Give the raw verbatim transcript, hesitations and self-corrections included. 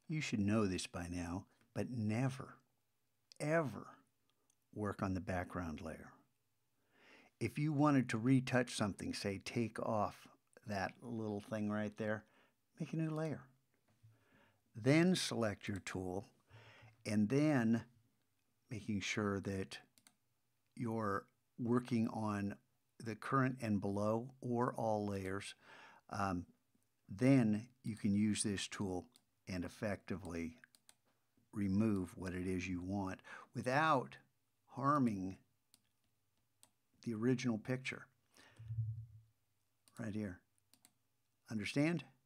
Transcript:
You should know this by now, but never, ever work on the background layer. If you wanted to retouch something, say take off that little thing right there, make a new layer. Then select your tool, and then making sure that you're working on the current and below or all layers. Um, then you can use this tool and effectively remove what it is you want without harming the original picture. Right here. Understand?